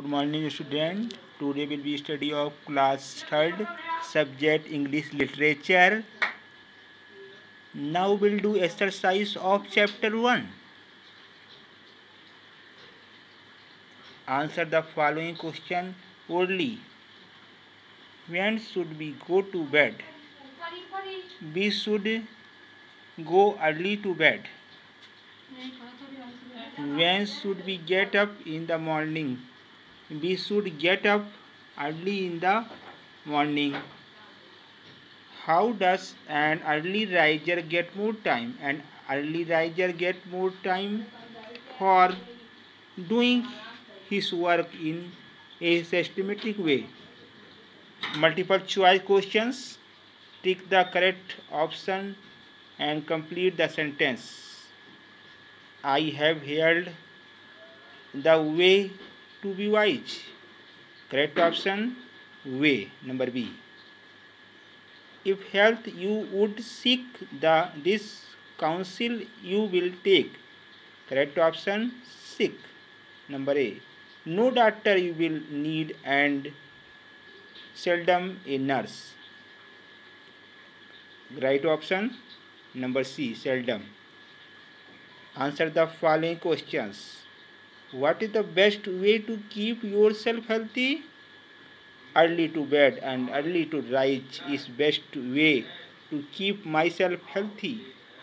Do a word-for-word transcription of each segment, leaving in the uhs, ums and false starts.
morning, student. Today will be study of class third, subject English literature. Now we'll do exercise of chapter one. Answer the following question only. When should we go to bed? We should go early to bed. When should we get up in the morning? We should get up early in the morning. How does an early riser get more time? An early riser get more time for doing his work in a systematic way. Multiple choice questions. Tick the correct option and complete the sentence. I have heard the way to be wise. Correct option, way, number B. If health you would seek the this counsel you will take. Correct option, seek, number A. No doctor you will need and seldom a nurse. Right option, number C, seldom. Answer the following questions. What is the best way to keep yourself healthy? Early to bed and early to rise is best way to keep myself healthy.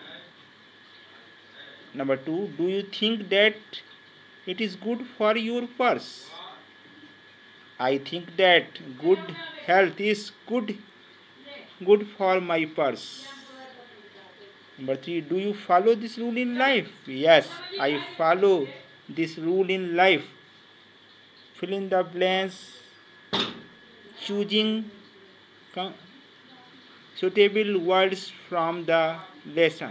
Number two, do you think that it is good for your purse? I think that good health is good good for my purse. Number three, do you follow this rule in life? Yes, I follow this rule in life. Fill in the blanks, choosing suitable words from the lesson.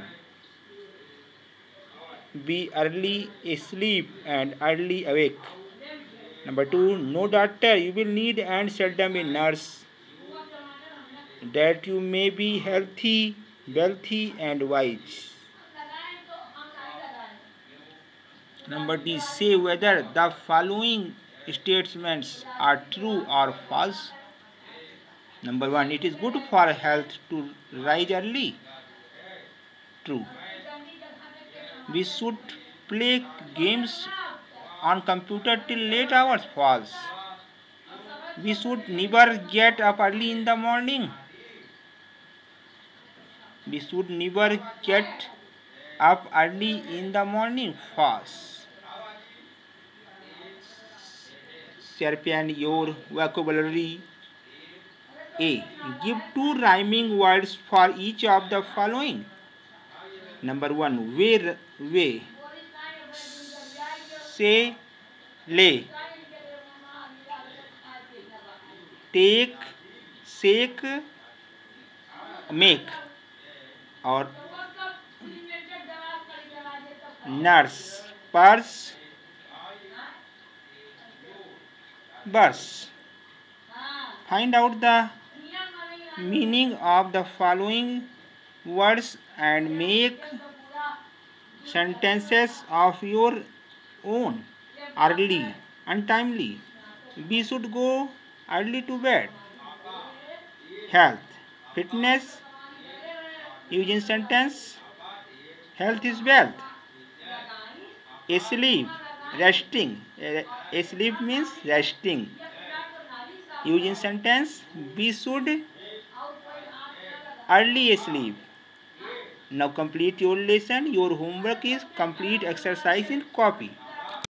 Be early asleep and early awake. Number two, no doctor you will need and seldom a nurse. That you may be healthy, wealthy and wise. Number D, say whether the following statements are true or false. Number one, it is good for health to rise early. True. We should play games on computer till late hours. False. We should never get up early in the morning. We should never get up early in the morning. False. Sharpen your vocabulary. A. Give two rhyming words for each of the following. Number one, way, way. Say, lay. Take, shake, make. Or nurse, purse, burst. Find out the meaning of the following words and make sentences of your own. Early, untimely. We should go early to bed. Health, fitness. Using sentence, health is wealth. Asleep, resting. Asleep means resting. Using sentence, we should early asleep. Now complete your lesson. Your homework is complete exercise in copy.